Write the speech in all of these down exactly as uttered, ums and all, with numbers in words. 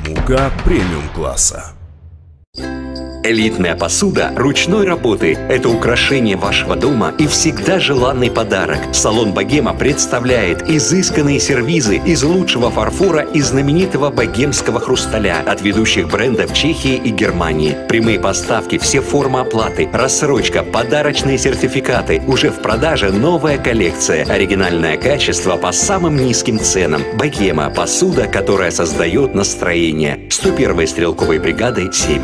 Муга премиум-класса. Элитная посуда ручной работы – это украшение вашего дома и всегда желанный подарок. Салон «Богема» представляет изысканные сервизы из лучшего фарфора и знаменитого богемского хрусталя от ведущих брендов Чехии и Германии. Прямые поставки, все формы оплаты, рассрочка, подарочные сертификаты. Уже в продаже новая коллекция. Оригинальное качество по самым низким ценам. «Богема» – посуда, которая создает настроение. сто первой стрелковой бригады семь.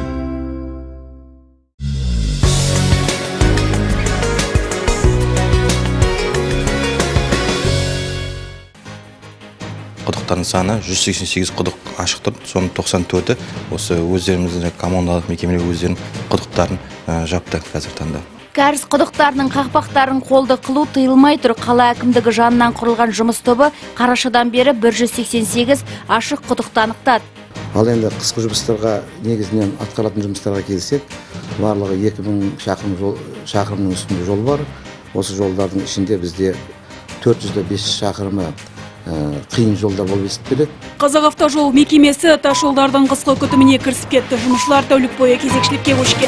Құдықтардың саны жүз сексен сегіз құдық ашық тұр, соның тоқсан төрті осы өздеріміздің коммуналдық мекемелер өздерінің құдықтарын жапты қазір таңда. Кәріз құдықтарының қақпақтарын қолды қылу тыйылмай тұр. Қала әкімдігі жанынан құрылған жұмыс тобы қарашадан бері бір жүз сексен сегіз ашық құдықты анықтады. Ал енді қысқы жұмыстарға негізінен атқаратын жұмыстарға келсек, барлығы екі мың шақырым жол, шақырымның үстінде жол бар. Осы жолдардың ішінде бізде төрт жүз бес шақырымы қиын жолдар болып есептеледі. Қазақавтожол мекемесі тас жолдардың қысқы күтіміне кірісіп кетті. Жұмысшылар тәулік бойы кезекшілікке көшкен.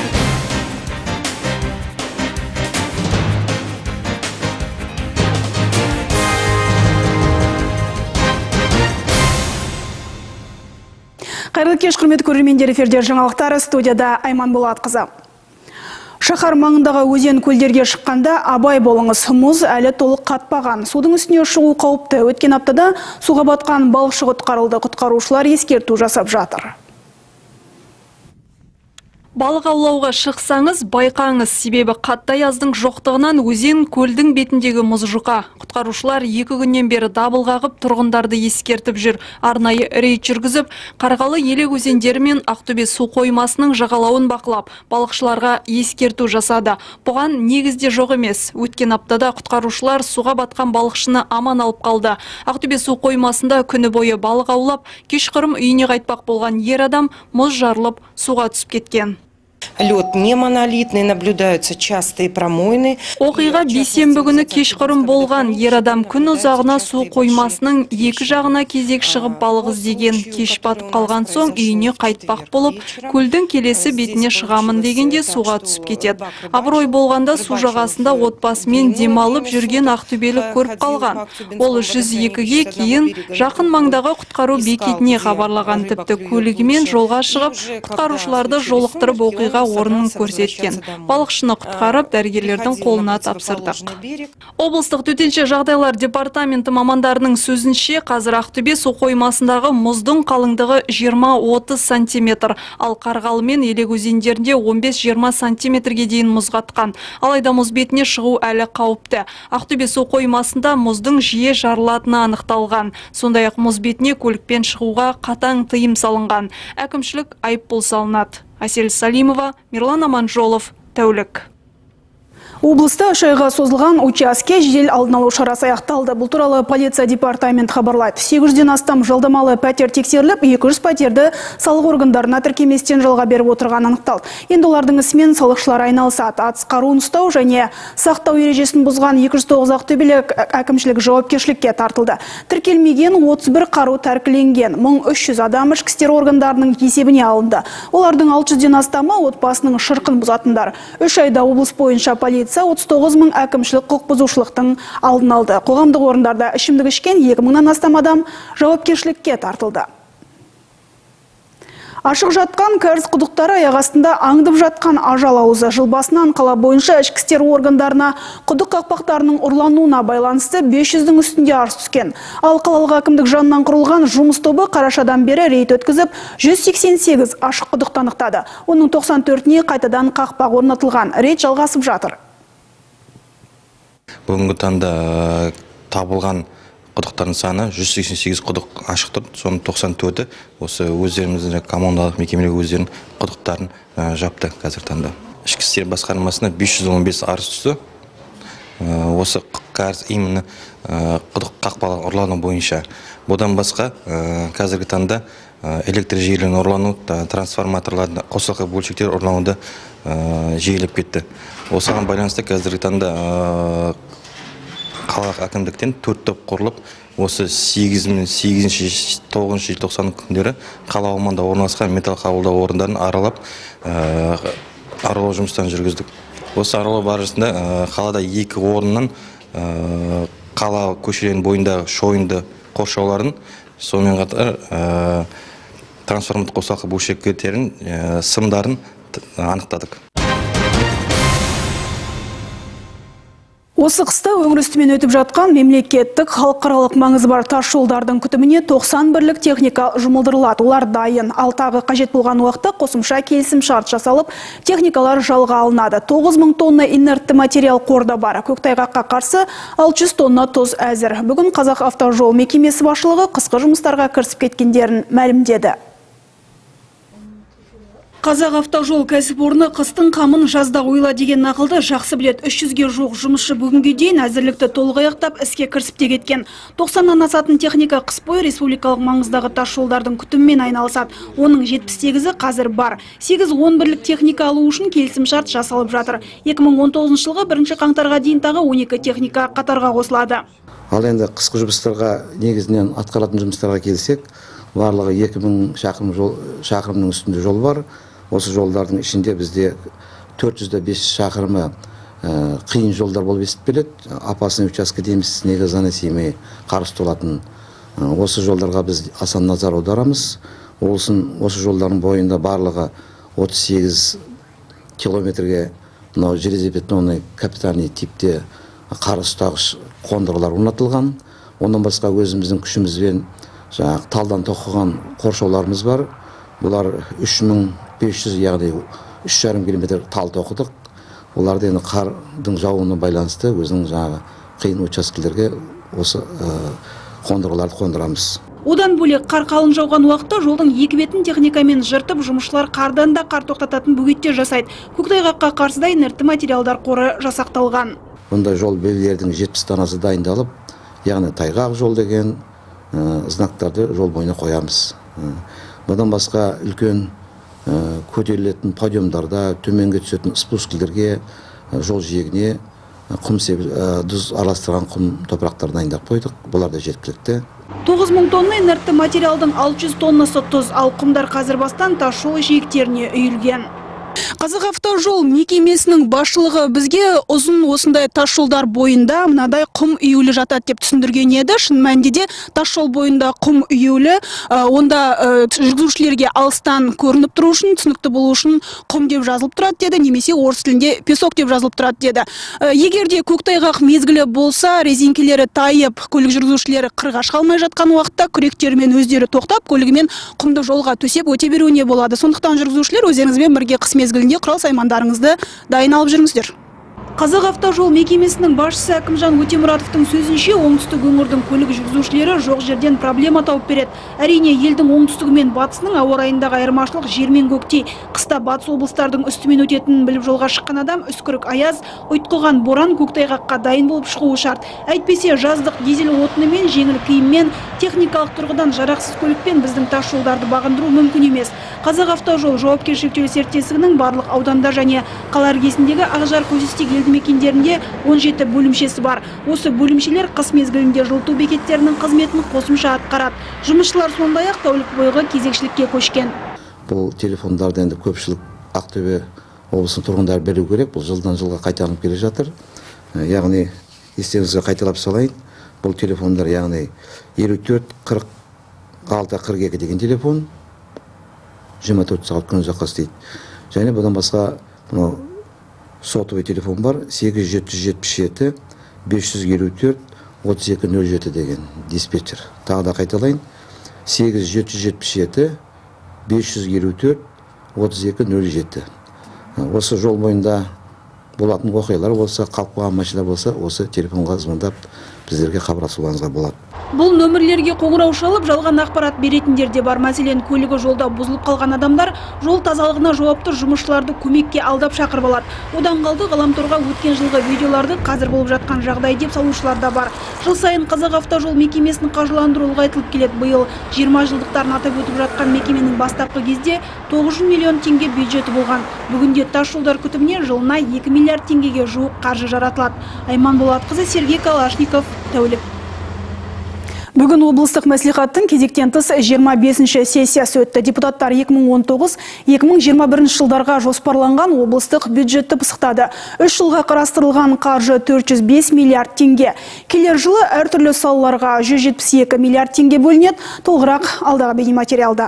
Қайырлы кеш, құрметті көрермендер, эфирде жаңалықтар, студияда Айман Болатқызы. Шаһар маңындағы өзен көлдерге шыққанда абай болыңыз. Мұз әлі толық қатпаған. Судың үстіне шығу қауіпті. Өткен аптада суға батқан балықшы құтқарылды. Құтқарушылар ескерту жасап жатыр. Балық аулауға шықсаңыз, байқаңыз, себебі қатты аяздың жоқтығынан өзен көлдің бетіндегі мұз жұқа. Құтқарушылар екі күннен бері дабыл қағып, тұрғындарды ескертіп жүр. Арнайы рейд жүргізіп, Қарғалы елек өзендері мен Ақтөбе су қоймасының жағалауын бақылап, балықшыларға ескерту жасады. Бұған негізде жоқ емес. Өткен аптада құтқарушылар суға батқан балықшыны аман алып қалды. Ақтөбе су қоймасында күні бойы балық аулап, кешқұрым үйіне қайтпақ болған ер адам мұз жарылып суға түсіп кеткен. Лед не монолитный, наблюдаются частые промойны. Оқиға бейсенбі күні кешқұрым болған. Ер адам күн ұзағына су қоймасының екі жағына кезек шығып балық іздеген. Кеш батып қалған соң үйіне қайтпақ болып, көлдің келесі бетіне шығамын дегенде суға түсіп кетеді. Абырой болғанда су жағасында отбасымен демалып жүрген ақтөбелік көріп қалған. Ол жүз екіге кейін жақын маңдағы құтқару бекетіне хабарлаған. Тіпті көлігімен жолға шығып, құтқарушыларды жолықтырып оқиға орнын көрсеткен. Балықшыны құтқарып, дәрігерлердің қолына тапсырдық. Облыстық төтенше жағдайлар департаменті мамандарының сөзінше, қазір Ақтөбе су қоймасындағы мұздың қалыңдығы жиырма отыз сантиметр, ал Қарғалы мен Елек өзендерінде он бес жиырма сантиметрге дейін мұз қатқан. Алайда мұз бетіне шығу әлі қауіпті. Ақтөбе су қоймасында мұздың жиі жарылатыны анықталған. Сондай-ақ мұз бетіне көлікпен шығуға қатаң тыйым салынған. Әкімшілік айыппұл салынады. Асель Салимова, Мирлан Аманжолов, тәулік. Облыста үш айға созылған учаске жедел алдын алу шарасы аяқталды. Бұл туралы полиция департамент хабарлайды. сегіз жүзден астам жалдамалы пәтер тексеріліп, екі жүз пәтерді салық органдарына тіркеместен жалға беріп отырған анықталды. Енді олардың ісімен салықшылар айналысады. Атыс қаруын ұстау және сақтау ережесін бұзған екі жүз тоғыз ақтөбелік әкімшілік жауапкершілікке тартылды. Тіркелмеген отыз бір қару тәркіленген. мың үш жүз адам ішкі істер органдарының есебіне алынды. Олардың алты жүзден астамы отбасының шырқын бұзатындар. үш айда облыс бойынша полиция отыз тоғыз мың әкімшілік құқық бұзушылықтың алдын алды. Қоғамдық орындарда ішімдік ішкен екі мыңнан астам адам жауапкершілікке тартылды. Ашық жатқан кәріз құдықтары аяқ астында аңдып жатқан ажал аузы. Жыл басынан қала бойынша ішкі істер органдарына құдық қақпақтарының ұрлануына байланысты бес жүздің үстінде арыз түскен. Ал қалалық әкімдік жанынан құрылған жұмыс тобы қарашадан бері рейд өткізіп, жүз сексен сегіз ашық құдықты анықтады. Оның тоқсан төртіне қайтадан қақпақ орнатылған. Рейд жалғасып жатыр. Бүгінгі таңда табылған құдықтардың саны жүз сексен сегіз құдық ашық тұр, соның тоқсан төрті осы өздеріміздің коммуналдық мекемелер өздерінің құдықтарын жапты қазір таңда. Ішкі істер басқармасына бес жүз он бес арыз түсті. Осы кәріз именно құдық қақпалар ұрлану бойынша. Бұдан басқа қазіргі таңда электр желілерін ұрлану, трансформаторлардың қосалқы бөлшектер ұрлануды жиілеп кетті. Осыған байланысты қазіргі таңда қалалық әкімдіктен төрт топ құрылып, осы сегіз мен сегізінші тоғызыншы желтоқсан күндері қала аумағында орналасқан металл қабылдау орындарын аралап, аралау жұмыстарын жүргіздік. Осы аралау барысында қалада екі орыннан қала көшелерінің бойындағы шойынды қоршауларын, сонымен қатар трансформатор қосалқы бөлшектерін, сымдарын анықтадық. Осы қыста өңір үстімен өтіп жатқан мемлекеттік халықаралық маңызы бар тас жолдардың күтіміне тоқсан бірлік техника жұмылдырылады. Олар дайын. Ал тағы қажет болған уақытта қосымша келісім шарт жасалып, техникалар жалға алынады. тоғыз мың тонна инертті материал қорда бар. Көктайғаққа қарсы алты жүз тонна тұз әзір. Бүгін Қазақавтожол мекемесі басшылығы қысқы жұмыстарға кірісіп кеткендерін мәлімдеді. Қазақавтожол кәсіпорны қыстың қамын жазда ойла деген нақылды жақсы білет. үш жүзге жуық жұмысшы бүгінге дейін әзірлікті толық аяқтап іске кірісіп те кеткен. тоқсаннан асатын техника қыс бойы республикалық маңыздағы тас жолдардың күтімімен айналысады. Оның жетпіс сегізі қазір бар. сегіз он бірлік техника алу үшін келісім шарт жасалып жатыр. екі мың он тоғызыншы жылғы бірінші қаңтарға дейін тағы он екі техника қатарға қосылады. Ал енді қысқы жұмыстарға негізінен атқаратын жұмыстарға келсек, барлығы екі мың шақырым жол, шақырымның үстінде жол бар. Осы жолдардың ішінде бізде төрт жүз бес шақырымы қиын жолдар болып есіп келеді. Опасный участка дейміз, неге заносимый, қарыс толатын. Осы жолдарға біз аса назар аударамыз. Олсын осы жолдардың бойында барлығы отыз сегіз километрге мынау железобетонный капитальный типте қарыс ұстағыш қондырғылар орнатылған. Ондан басқа өзіміздің күшімізбен жаңағы талдан тоқыған қоршауларымыз бар. Бұлар үш мың бес жүз, яғни үш жарым километр тал тоқыдық. Оларды енді қардың жауына байланысты өзінің жаңағы қиын учаскелерге осы қондырғыларды қондырамыз. Одан бөлек қар қалың жауған уақытта жолдың екі бетін техникамен жыртып, жұмысшылар қардан да қар тоқтататын бөгеттер жасайды. Көктайғаққа қарсы инертті материалдар қоры жасақталған. Бұнда жол белгілердің жетпіс данасы дайындалып, яғни тайғақ жол деген знактарды жол бойына қоямыз. Бұдан басқа үлкен көтерілетін подиумдарда, төменге түсетін спускілерге, жол жиегіне құм тұз араластырған құм топырақтар дайындап қойдық. Бұлар да жеткілікті. тоғыз мың тонна инертті материалдың алты жүз тоннасы тұз, ал құмдар қазір бастан тас жол жиектеріне үйілген. Қазақавтожол мекемесінің басшылығы бізге ұзын осындай тас жолдар бойында мынадай құм үйілі жатады деп түсіндірген еді. Шын мәнінде тас жол бойында құм үйілі, онда жүргізушілерге алыстан көрініп тұру үшін, түсінікті болу үшін құм деп жазылып тұрады деді, немесе орыс тілінде песок деп жазылып тұрады деді. Егер де көктайғақ мезгілі болса, резинкелері тайып, көлік жүргізушілері қырға шыға алмай жатқан уақытта күректерімен өздері тоқтап, көлігімен құмды жолға төсеп өте беруіне болады. Сондықтан жүргізушілер өздеріңізбен бірге қыс мезгілінде құрал саймандарыңызды дайын алып жүріңіздер. Қазақавтожол мекемесінің басшысы Әкімжан Өтемұратовтың сөзінше, оңтүстік өңірдің көлік жүргізушілері жоқ жерден проблема тауып береді. Әрине, елдің оңтүстігі мен батысының ауа райындағы айырмашылық жер мен көктей. Қыста батыс облыстардың үстімен өтетінін біліп жолға шыққан адам үскірік аяз, ұйтқыған боран, көктайғаққа дайын болып шығуы шарт. Әйтпесе, жаздық дизель отынымен, жеңіл киіммен, техникалық тұрғыдан жарақсыз көлікпен біздің тас жолдарды бағындыру мүмкін емес. Қазақавтожол жауапкершілігі шектеулі серіктестігінің барлық ауданда және қала іргесіндегі Ақжар, Көсестек елді мекендерінде он жеті бөлімшесі бар. Осы бөлімшелер қыс мезгілінде жылыту бекеттерінің қызметін қосымша атқарады. Жұмысшылар сондай-ақ тәулік бойғы кезекшілікке көшкен. Бұл телефондарды енді көпшілік Ақтөбе облысының тұрғындары беру керек. Бұл жылдан жылға қайталанып келе жатыр. Яғни естеріңізге қайталап салайын. Бұл телефондар яғни елу төрт қырық алты қырық екі деген телефон. жиырма төрт сағат күн ұзаққа істейді. Және бұдан басқа мынау сотовый телефон бар, сегіз жеті жетпіс жеті бес жүз елу төрт отыз екі нөл жеті деген диспетчер. Тағы да қайталайын, сегіз жеті жетпіс жеті бес жүз елу төрт отыз екі нөл жеті. Осы жол бойында болатын оқиғалар болса, қалып қойған машина болса, осы телефонға звондап біздерге хабарласуларыңызға болады. Бұл нөмірлерге қоңырау шалып, жалған ақпарат беретіндер де бар. Мәселен, көлігі жолда бұзылып қалған адамдар жол тазалығына жауапты жұмысшыларды көмекке алдап шақырып алады. Одан қалды ғаламторға өткен жылғы видеоларды қазір болып жатқан жағдай деп салушылар да бар. Жыл сайын Қазақавтожол мекемесін қаржыландыру ұлғайтылып келеді. Биыл жиырма жылдықтарын атап өтіп жатқан мекеменің бастапқы кезде тоғыз жүз миллион теңге бюджеті болған. Бүгінде тас жолдар күтіміне жылына екі миллиард теңгеге жуық қаржы жаратылады. Айман Болатқызы, Сергей Калашников, тәулік. Бүгін облыстық мәслихаттың кезектен тыс жиырма бесінші сессиясы өтті. Депутаттар екі мың он тоғыз — екі мың жиырма бірінші жылдарға жоспарланған облыстық бюджетті пысықтады. Үш жылға қарастырылған қаржы төрт жүз бес миллиард теңге. Келер жылы әртүрлі салаларға жүз жетпіс екі миллиард теңге бөлінеді. Толығырақ алдағы бейнематериалда.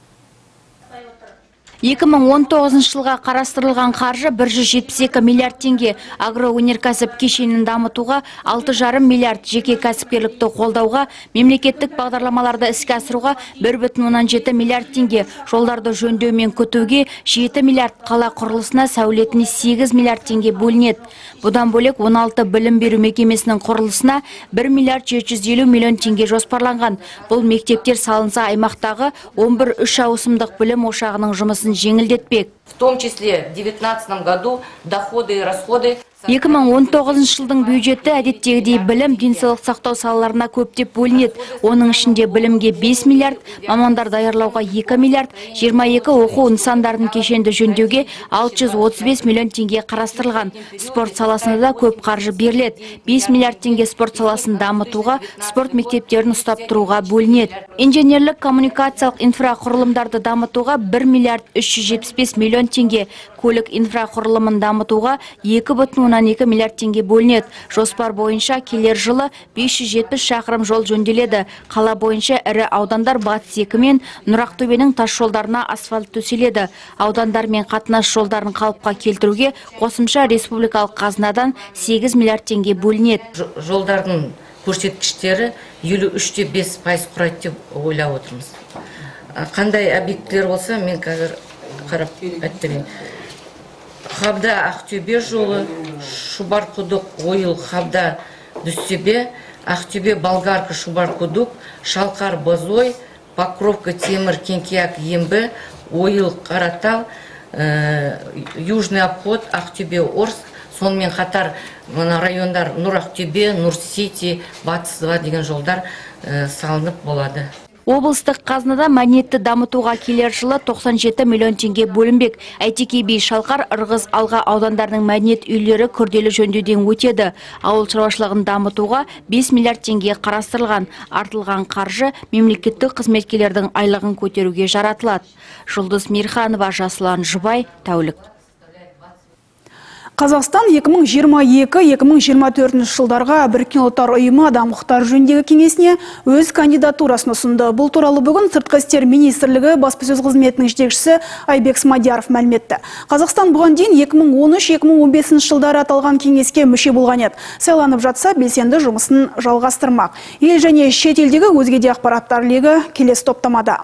екі мың он тоғызыншы жылға қарастырылған қаржы бір жүз жетпіс екі миллиард теңге. Агроөнеркәсіп кешенін дамытуға алты жарым миллиард, жеке кәсіпкерлікті қолдауға, мемлекеттік бағдарламаларды іске асыруға бір бүтін оннан жеті миллиард теңге, жолдарды жөндеу мен күтуге жеті миллиард, қала құрылысына, сәулетіне сегіз миллиард теңге бөлінеді. Бұдан бөлек он алты білім беру мекемесінің құрылысына бір миллиард жеті жүз елу миллион теңге жоспарланған. Бұл мектептер салынса, аймақтағы он бір үш ауысымдық білім ошағының жұмысын жеңілдетпек. В том числе в две тысячи девятнадцатом году доходы и расходы. екі мың он тоғызыншы жылдың бюджеті әдеттегідей білім, денсаулық сақтау салаларына көптеп бөлінеді. Оның ішінде білімге бес миллиард, мамандар даярлауға екі миллиард, жиырма екі оқу нысандарын кешенді жөндеуге алты жүз отыз бес миллион теңге қарастырылған. Спорт саласына да көп қаржы беріледі. бес миллиард теңге спорт саласын дамытуға, спорт мектептерін ұстап тұруға бөлінеді. Инженерлік коммуникациялық инфрақұрылымдарды дамытуға бір миллиард үш жүз жетпіс бес миллион теңге, көлік инфрақұрылымын дамытуға екі бүтін оннан екі миллиард теңге бөлінеді. Жоспар бойынша келер жылы бес жүз жетпіс шақырым жол жөнделеді. Қала бойынша ірі аудандар Батыс екі мен Нұрақтөбенің тас жолдарына асфальт төселеді. Аудандар мен қатынас жолдарын қалыпқа келтіруге қосымша республикалық қазынадан сегіз миллиард теңге бөлінеді. Жолдардың көрсеткіштері елу үш те бес пайыз құрайды деп ойлап отырмыз. Қандай объектілер болса, мен қазір қарап әттірейін. Хабда Ақтөбе жолы, Шубарқұдық, Ойыл, Хабда, Дүстебе, Ақтөбе, Болгарка, Шубарқұдық, Шалқар, Бозой, Покровка, Темір, Кеңкияк, Ембі, Ойыл, Қаратал, Южный обход, Ақтөбе, Орск, сонымен қатар райондар Нұр-Ақтөбе, Нұр-Сити, Батыс два деген жолдар салынып болады. Облыстық қазынада мәдениетті дамытуға келер жылы тоқсан жеті миллион теңге бөлінбек. Әйтеке би, Шалқар, Ырғыз, Алға аудандарының мәдениет үйлері күрделі жөндеуден өтеді. Ауыл шаруашылығын дамытуға бес миллиард теңге қарастырылған. Артылған қаржы мемлекеттік қызметкерлердің айлығын көтеруге жаратылады. Жұлдыз Мирханова, Жасұлан Жұбай, тәулік. Қазақстан екі мың жиырма екі — екі мың жиырма төртінші жылдарға Біріккен ұлттар ұйымы адам құқықтары жөніндегі кеңесіне өз кандидатурасын ұсынды. Бұл туралы бүгін Сыртқы істер министрлігі баспасөз қызметінің жетекшісі Айбек Смадияров мәлім етті. Қазақстан бұған дейін екі мың он үш — екі мың он бесінші жылдары аталған кеңеске мүше болған еді. Сайланып жатса, белсенді жұмысын жалғастырмақ. Ел және шет елдегі өзге де ақпараттар легі келесі топтамада.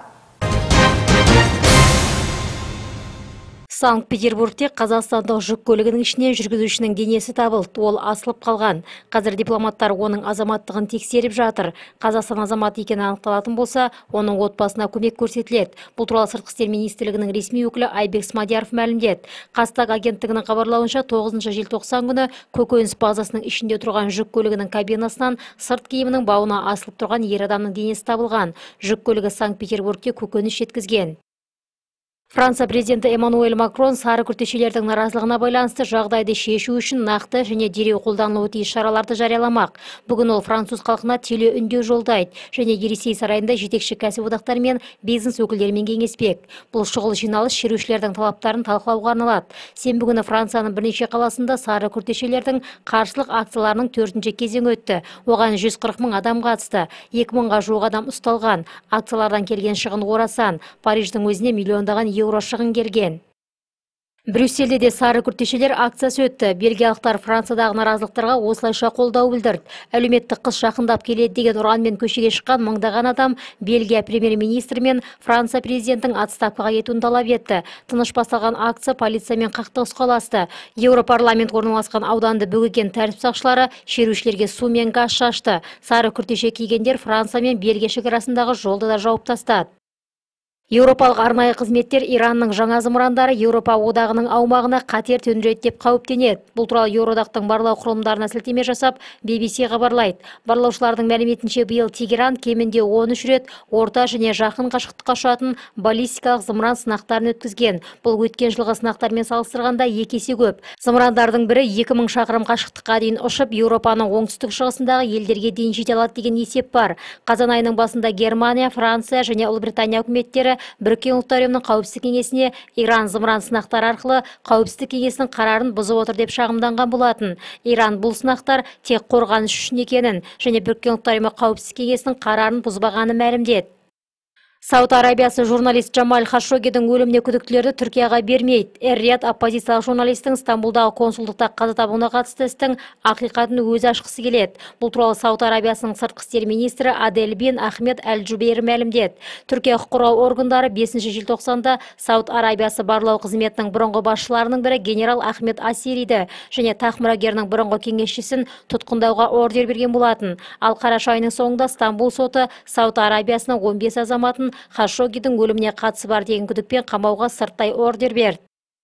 Санкт-Петербургте қазақстандық жүк көлігінің ішінен жүргізушінің денесі табылды. Ол асылып қалған. Қазір дипломаттар оның азаматтығын тексеріп жатыр. Қазақстан азаматы екені анықталатын болса, оның отбасына көмек көрсетіледі. Бұл туралы Сыртқы істер министрлігінің ресми өкілі Айбек Смадияров мәлімдеді. Қазтаг агенттігінің хабарлауынша тоғызыншы желтоқсан күні көкөніс базасының ішінде тұрған жүк көлігінің кабинасынан сырт киімінің бауына асылып тұрған ер адамның денесі табылған. Жүк көлігі Санкт-Петербургке көкөніс жеткізген. Франция президенті Эммануэль Макрон сары күртешелердің наразылығына байланысты жағдайды шешу үшін нақты және дереу қолданылуы тиіс шараларды жарияламақ. Бүгін ол француз халқына телеүндеу жолдайды және Елисей сарайында жетекші кәсіподақтар мен бизнес өкілдерімен кеңеспек. Бұл шұғыл жиналыс шерушілердің талаптарын талқылауға арналады. Сенбі күні Францияның бірнеше қаласында сары күртешелердің қарсылық акцияларының төртінші кезеңі өтті. Оған жүз қырық мың адам қатысты. екі мыңға жуық адам ұсталған. Акциялардан келген шығын орасан. Париждің өзіне миллиондаған еуро шығын келген. Брюссельде де сары күртешелер акциясы өтті. Бельгиялықтар Франциядағы наразылықтарға осылайша қолдау білдірді. Әлеуметтік қыс жақындап келеді деген ұранмен көшеге шыққан мыңдаған адам Бельгия премьер-министрі мен Франция президентінің отставкаға кетуін талап етті. Тыныш басталған акция полициямен қақтығысқа ұласты. Еуропарламент орналасқан ауданды бөгеген тәртіп сақшылары шерушілерге су мен газ шашты. Сары күртеше кигендер Франция мен Бельгия шекарасындағы жолды да жауып тастады. Еуропалық арнайы қызметтер Иранның жаңа зымырандары Еуропа одағының аумағына қатер төндіреді деп қауіптенеді. Бұл туралы Еуроодақтың барлау құрылымдарына сілтеме жасап, би би си хабарлайды. Барлаушылардың мәліметінше биыл Тегеран кемінде он үш рет орта және жақын қашықтыққа ұшатын баллистикалық зымыран сынақтарын өткізген. Бұл өткен жылғы сынақтармен салыстырғанда екі есе көп. Зымырандардың бірі екі мың шақырым қашықтыққа дейін ұшып, Еуропаның оңтүстік шығысындағы елдерге дейін жете алады деген есеп бар. Қазан айының басында Германия, Франция және Ұлыбритания үкіметтері Біріккен ұлттар ұйымының қауіпсіздік кеңесіне Иран зымыран сынақтары арқылы қауіпсіздік кеңесінің қарарын бұзып отыр деп шағымданған болатын. Иран бұл сынақтар тек қорғаныс үшін екенін және Біріккен ұлттар ұйымы қауіпсіздік кеңесінің қарарын бұзбағанын мәлімдеді. Сауд Арабиясы журналист Джамаль Хашоггидің өліміне күдіктілерді Түркияға бермейді. Эр-Рияд оппозициялық журналистің Стамбулдағы консулдықта қаза табуына қатысты істің ақиқатын өзі ашқысы келеді. Бұл туралы Сауд Арабиясының сыртқы істер министрі Адель бин Ахмед Әл-Джубейр мәлімдеді. Түркия құқық қорғау органдары бесінші желтоқсанда Сауд Арабиясы барлау қызметінің бұрынғы басшыларының бірі генерал Ахмед Асириді және тақ мұрагерінің бұрынғы кеңесшісін тұтқындауға ордер берген болатын. Ал қараша айының соңында Стамбул соты Сауд Арабиясының он бес азаматын Хашоггидің өліміне қатысы бар деген күдікпен қамауға сырттай ордер берді.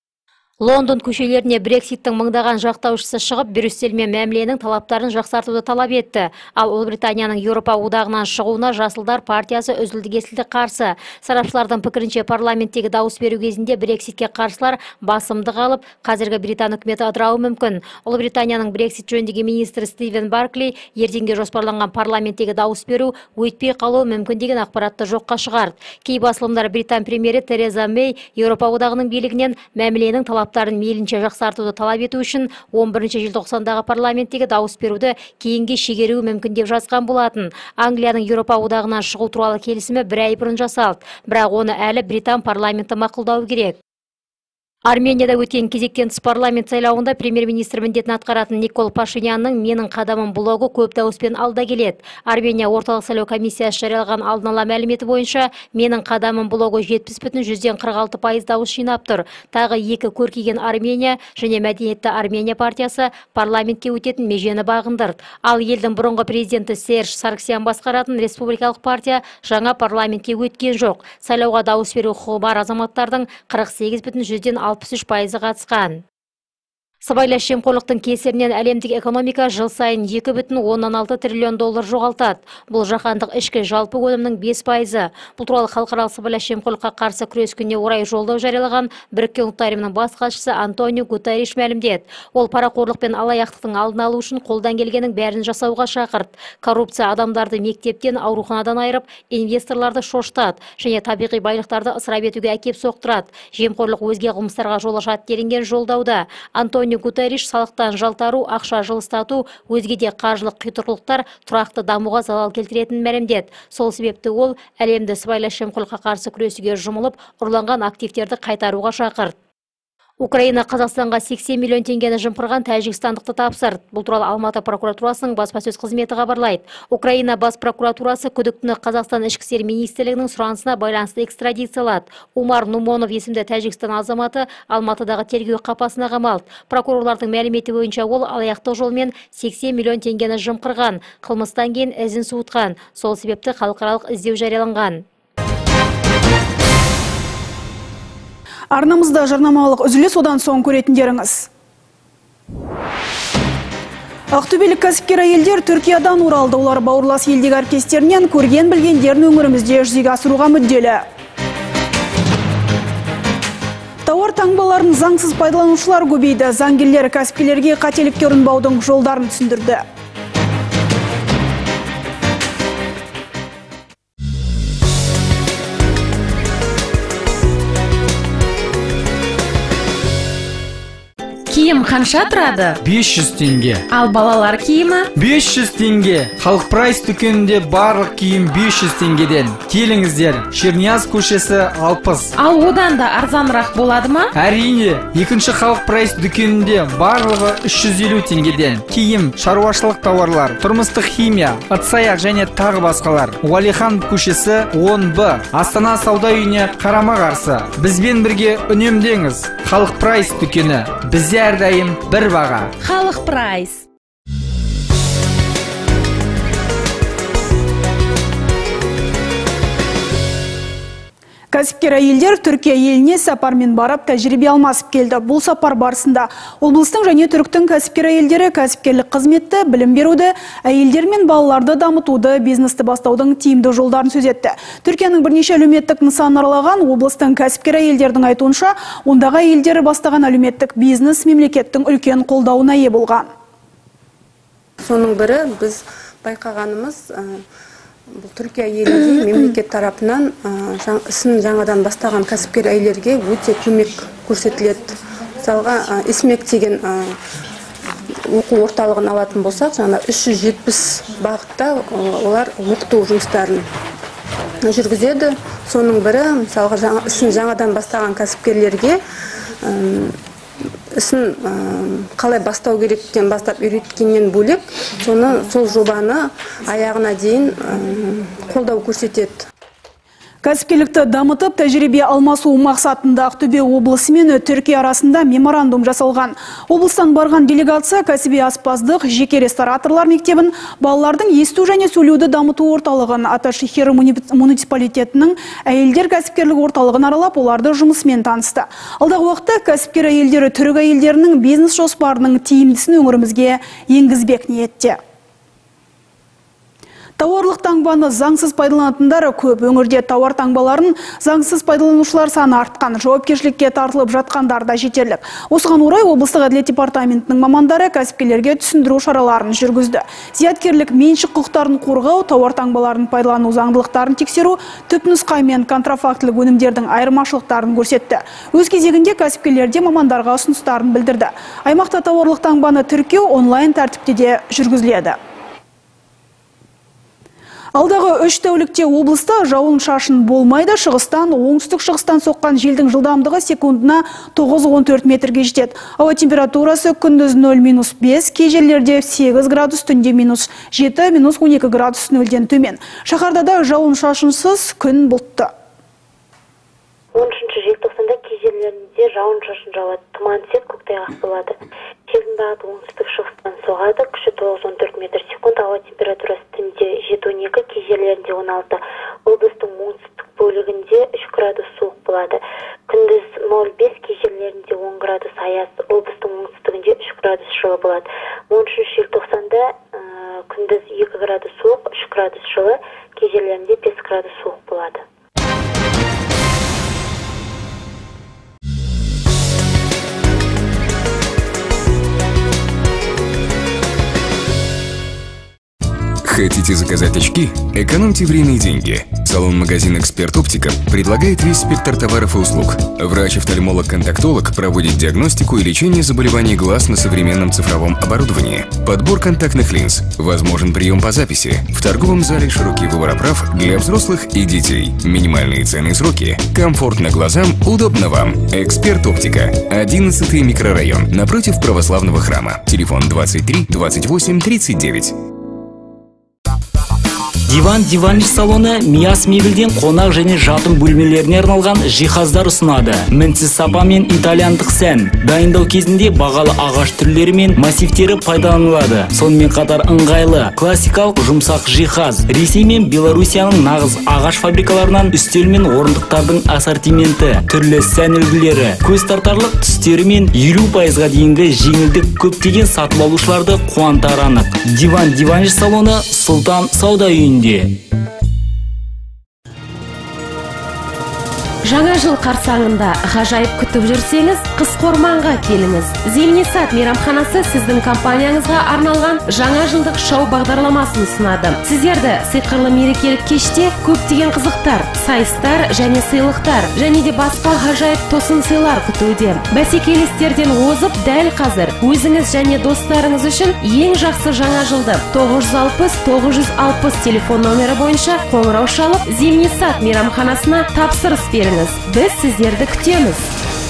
Лондон көшелеріне Брекситтің мыңдаған жақтаушысы шығып, Брюссель мен мәміленің талаптарын жақсартуды талап етті. Ал Ұлыбританияның Еуропа одағынан шығуына Жасылдар партиясы үзілді-кесілді қарсы. Сарапшылардың пікірінше парламенттегі дауыс беру кезінде Брекситке қарсылар басымдық алып, қазіргі Британ үкіметі ыдырауы мүмкін. Ұлыбританияның Брексит жөніндегі министрі Стивен Баркли ертеңге жоспарланған парламенттегі дауыс беру өтпей қалуы мүмкін деген ақпаратты жоққа шығарды. Кей басылымдар Британ премьері Тереза Мэй Еуропа одағының билігінен мәміленің талап талаптарын мейлінше жақсартуды талап ету үшін он бірінші желтоқсандағы парламенттегі дауыс беруді кейінге шегеруі мүмкін деп жазған болатын. Англияның Еуропа одағынан шығу туралы келісімі бір ай бұрын жасалды, бірақ оны әлі Британ парламенті мақұлдауы керек. Арменияда өткен кезектен тыс парламент сайлауында премьер-министр міндетін атқаратын Никол Пашинянның «Менің қадамым» блогы көп дауыспен алда келеді. Армения орталық сайлау комиссиясы жариялаған алдын ала мәліметі бойынша «Менің қадамым» блогы жетпіс бүтін жүзден қырық алты пайыз дауыс жинап тұр. Тағы екі көркейген Армения және мәдениетті Армения партиясы парламентке өтетін межені бағындырды. Ал елдің бұрынғы президенті Серж Саргсян басқаратын республикалық партия жаңа парламентке өткен жоқ. Сайлауға дауыс беру құқығы бар азаматтардың қырық сегіз бүтін жүзден алпыс үш пайызы қатысқан. Сыбайлас жемқорлықтың кесірінен әлемдік экономика жыл сайын екі бүтін оннан алты триллион доллар жоғалтады. Бұл жаһандық ішкі жалпы өнімнің бес пайызы. Бұл туралы халықаралық сыбайлас жемқорлыққа қарсы күрес күніне орай жолдау жариялаған Біріккен ұлттар ұйымының бас хатшысы Антонио Гутерриш мәлімдеді. Ол парақорлық пен алаяқтықтың алдын алу үшін қолдан келгеннің бәрін жасауға шақырды. Коррупция адамдарды мектептен, ауруханадан айырып, инвесторларды шошытады және табиғи байлықтарды ысырап етуге әкеп соқтырады. Жемқорлық өзге қылмыстарға жол ашады делінген жолдауда. Антонио Гутерриш салықтан жалтару, ақша жылыстату, өзге де қаржылық құйтырқылықтар тұрақты дамуға залал келтіретінін мәлімдеді. Сол себепті ол әлемді сыбайлас жемқорлыққа қарсы күресуге жұмылып, ұрланған активтерді қайтаруға шақырды. Украина Қазақстанға сексен миллион теңгені жымқырған тәжікстандықты тапсырды. Бұл туралы Алматы прокуратурасының баспасөз қызметі хабарлайды. Украина бас прокуратурасы күдіктіні Қазақстан ішкі істер министрлігінің сұранысына байланысты экстрадициялады. Умар Нумонов есімді Тәжікстан азаматы Алматыдағы тергеу қапасына қамалды. Прокурорлардың мәліметі бойынша ол алаяқтық жолмен сексен миллион теңгені жымқырған, қылмыстан кейін ізін суытқан. Сол себепті халықаралық іздеу жарияланған. Арнамызда жарнамалық үзіліс, одан соң көретіндеріңіз. Ақтөбелік кәсіпкер әйелдер Түркиядан оралды. Олар бауырлас елдегі әріптестерінен көрген білгендерін өңірімізде жүзеге асыруға мүдделі. Тауар таңбаларын заңсыз пайдаланушылар көбейді. Заңгерлер кәсіпкерлерге қателікке ұрынбаудың жолдарын түсіндірді. Киім қанша тұрады? бес жүз теңге. Ал балалар киімі? бес жүз теңге. Халық прайс дүкенінде барлық киім бес жүз теңгеден. Келіңіздер, Шернияз көшесі алпыс. Ал одан да арзанырақ болады ма? Әрине, екінші халық прайс дүкенінде барлығы үш жүз елу теңгеден. Киім, шаруашылық тауарлар, тұрмыстық химия, ыдыс-аяқ және тағы басқалар. Уәлихан көшесі он Б. Астана сауда үйіне қарама-қарсы. Бізбен бірге үнемдеңіз. Халық прайс дүкені. Бізде әрдайым бір баға. Халық прайс. Кәсіпкер әйелдер Түркия еліне сапармен барып тәжірибе алмасып келді. Бұл сапар барысында облыстың және түріктің кәсіпкер әйелдері кәсіпкерлік қызметті, білім беруді, әйелдер мен балаларды дамытуды, бизнесті бастаудың тиімді жолдарын сөз етті. Түркияның бірнеше әлеуметтік нысан аралаған облыстың кәсіпкер әйелдердің айтуынша, ондағы әйелдері бастаған әлеуметтік бизнес мемлекеттің үлкен қолдауына ие болған. Соның бірі біз байқағанымыз бұл Түркия елінде мемлекет тарапынан ісін жаңадан бастаған кәсіпкер әйелдерге өте көмек көрсетіледі. Мысалға, Исмек деген оқу орталығын алатын болсақ, жаңа үш жүз жетпіс бағытта олар оқыту жұмыстарын жүргізеді. Соның бірі, мысалға, ісін жаңадан бастаған кәсіпкерлерге ісін қалай бастау керектен бастап үйреткеннен бөлек, соны сол жобаны аяғына дейін қолдау көрсетеді. Кәсіпкерлікті дамытып, тәжірибе алмасу мақсатында Ақтөбе облысы мен Түркия арасында меморандум жасалған. Облыстан барған делегация кәсіби аспаздық, жеке рестораторлар мектебін, балалардың есту және сөйлеуді дамыту орталығын, Аташехир муниципалитетінің әйелдер кәсіпкерлік орталығын аралап, оларды жұмысымен танысты. Алдағы уақытта кәсіпкер әйелдері түрік әйелдерінің бизнес жоспарының тиімдісін өңірімізге енгізбек ниетте. Тауарлық таңбаны заңсыз пайдаланатындары көп. Өңірде тауар таңбаларын заңсыз пайдаланушылар саны артқан, жауапкершілікке тартылып жатқандар да жетерлік. Осыған орай облыстық әділет департаментінің мамандары кәсіпкерлерге түсіндіру шараларын жүргізді. Зияткерлік меншік құқықтарын қорғау, тауар таңбаларын пайдалану заңдылықтарын тексеру, түпнұсқа мен контрафактілік өнімдердің айырмашылықтарын көрсетті. Өз кезегінде кәсіпкерлерде мамандарға ұсыныстарын білдірді. Аймақта тауарлық таңбаны тіркеу онлайн тәртіпте де жүргізіледі. Алдағы үш тәулікте облыста жауын шашын болмайды. Шығыстан, оңтүстік шығыстан соққан желдің жылдамдығы секундына тоғыз он төрт метрге жетеді. Ауа температурасы күндіз нөл минус бес, кей жерлерде сегіз градус, түнде минус жеті, минус он екі градус нөлден төмен. Шаһарда да жауын шашынсыз күн бұлтты. он үшінші желтоқсанда кей жерлерінде жауын шашын жауады, тұман түседі, көктайғақ болады. Желдің бағыты оңтүстік шығыстан соғады, күші тоғыз он төрт метр секунд, ауа температурасы түнде жеті он екі, кей жерлерінде он алты. Облыстың оңтүстік бөлігінде үш градус суық болады. Күндіз нөл бес, кей жерлерінде он градус аяз, облыстың оңтүстігінде үш градус жылы болады. он үшінші желтоқсанда күндіз екі градус суық, үш градус жылы, кей жерлерінде бес градус суық болады. Хотите заказать очки? Экономьте время и деньги. Салон-магазин «Эксперт Оптика» предлагает весь спектр товаров и услуг. Врач-офтальмолог-контактолог проводит диагностику и лечение заболеваний глаз на современном цифровом оборудовании. Подбор контактных линз. Возможен прием по записи. В торговом зале широкий выбор оправ для взрослых и детей. Минимальные цены и сроки. Комфортно глазам, удобно вам. «Эксперт Оптика». одиннадцатый микрорайон. Напротив православного храма. Телефон двадцать три двадцать восемь тридцать девять. Диван диваныш салоны Мияс мебелден қонақ және жатын бөлмелеріне арналған жиһаздар ұсынады. Мінсіз сапа мен итальяндық сән. Дайындау кезінде бағалы ағаш түрлері мен массивтері пайдаланылады. Сонымен қатар ыңғайлы, классикалық жұмсақ жиһаз. Ресей мен Белоруссияның нағыз ағаш фабрикаларынан үстел мен орындықтардың ассортименті, түрлі сән үлгілері, көз тартарлық түстері мен елу пайызға дейінгі жеңілдік көптеген сатып алушыларды қуантары анық. Диван диваныш салоны Сұлтан сауда үйінде. Жаңа жыл қарсаңында ғажайып күтіп жүрсеңіз, Қысқорманға келіңіз. Зимнисат мейрамханасы сіздің компанияңызға арналған жаңа жылдық шоу бағдарламасын ұсынады. Сіздерді сиқырлы мерекелік кеште көптеген қызықтар, сайыстар және сыйлықтар, және де басқа ғажайып тосын сыйлар күтуде. Бәсекелестерден озып, дәл қазір өзіңіз және достарыңыз үшін ең жақсы жаңа жылды тоғыз жүз алпыс тоғыз жүз алпыс телефон номері бойынша қоңырау шалып, Зимнисат мейрамханасына тапсырыс беріңіз. Біз сіздерді күтеміз.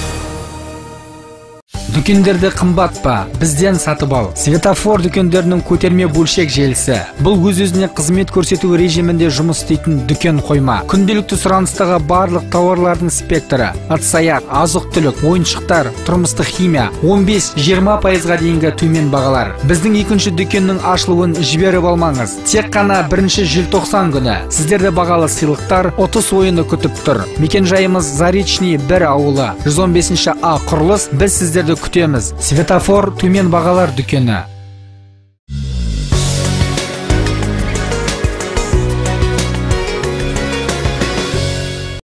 Дүкендерде қымбат па? Бізден сатып ал. Светофор дүкендерінің көтерме бөлшек желісі. Бұл өз-өзіне қызмет көрсету режимінде жұмыс істейтін дүкен қойма. Күнделікті сұраныстағы барлық тауарлардың спектрі, ыдыс-аяқ, азық-түлік, ойыншықтар, тұрмыстық химия, он бес жиырма пайызға дейінгі төмен бағалар. Біздің екінші дүкеннің ашылуын жіберіп алмаңыз. Тек қана бірінші желтоқсан күні сіздерді бағалы сыйлықтар, ұтыс ойыны күтіп тұр. Мекен-жайымыз Заречный бір ауылы, жүз он бесінші А құрылыс. Біз сіздерді күтеміз. Светофор төмен бағалар дүкені.